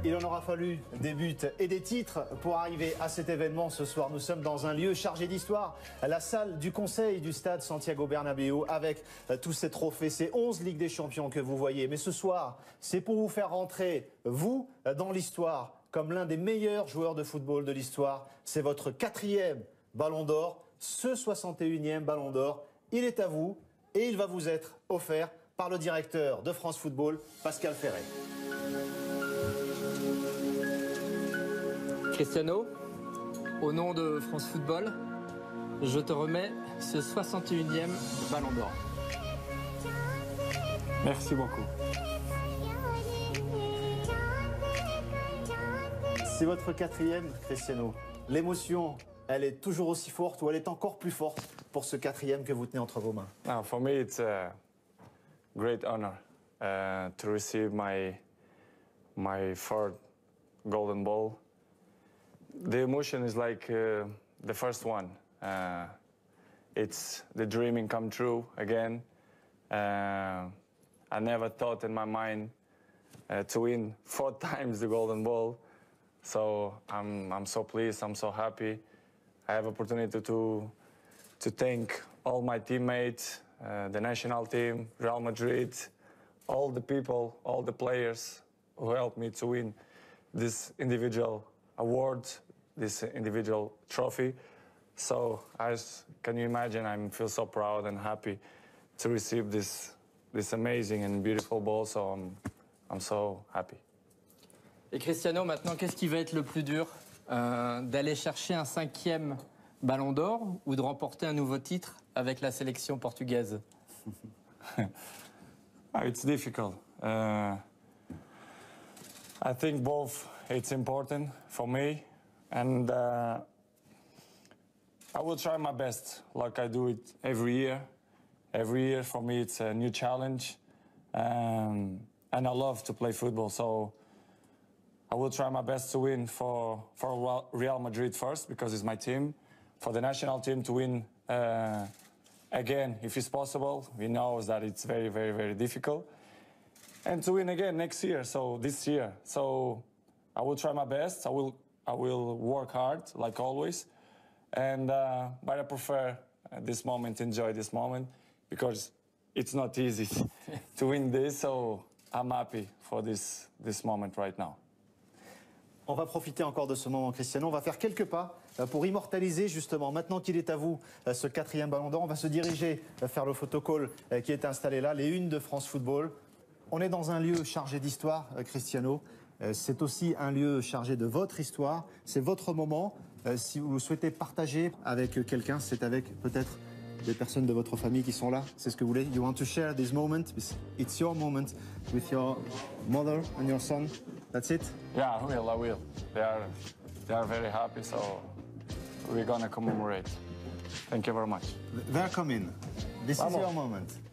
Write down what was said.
Il en aura fallu des buts et des titres pour arriver à cet événement ce soir. Nous sommes dans un lieu chargé d'histoire, la salle du conseil du stade Santiago Bernabéu, avec tous ces trophées, ces 11 Ligues des Champions que vous voyez. Mais ce soir, c'est pour vous faire rentrer, vous, dans l'histoire, comme l'un des meilleurs joueurs de football de l'histoire. C'est votre 4e Ballon d'Or, ce 61e Ballon d'Or. Il est à vous et il va vous être offert par le directeur de France Football, Pascal Ferret. Cristiano, au nom de France Football, je te remets ce 61e Ballon d'Or. Merci beaucoup. C'est votre 4e, Cristiano. L'émotion, elle est toujours aussi forte ou elle est encore plus forte pour ce 4e que vous tenez entre vos mains? Now, for me, it's a great honor to receive my third golden ball. The emotion is like the first one. It's the dreaming come true again. I never thought in my mind to win 4 times the golden ball. So I'm so pleased, I'm so happy. I have opportunity to thank all my teammates, the national team, Real Madrid, all the people, all the players who helped me to win this individual award, this individual trophy. So as can you imagine, I feel so proud and happy to receive this amazing and beautiful ball. So I'm so happy. Et Cristiano, maintenant, qu'est-ce qui va être le plus dur, d'aller chercher un 5e Ballon d'Or ou de remporter un nouveau titre avec la sélection portugaise? It's difficult. I think both it's important for me, and I will try my best like I do it every year. Every year for me it's a new challenge, and I love to play football, so I will try my best to win for Real Madrid first, because it's my team. For the national team to win again, if it's possible. We know that it's very, very, very difficult. And to win again next year, so this year. So I will try my best. I will work hard, like always. And but I prefer this moment, enjoy this moment, because it's not easy to win this. So I'm happy for this moment right now. On va profiter encore de ce moment, Cristiano. On va faire quelques pas pour immortaliser justement, maintenant qu'il est à vous, ce 4e Ballon d'Or. On va se diriger vers le photocall qui est installé là, les unes de France Football. On est dans un lieu chargé d'histoire, Cristiano. C'est aussi un lieu chargé de votre histoire. C'est votre moment. Si vous souhaitez partager avec quelqu'un, c'est avec peut-être des personnes de votre famille qui sont là. C'est ce que vous voulez. You want to share this moment? It's your moment with your mother and your son. That's it? Yeah, I will. They are very happy, so we're gonna commemorate. Thank you very much. They're coming. This is your moment.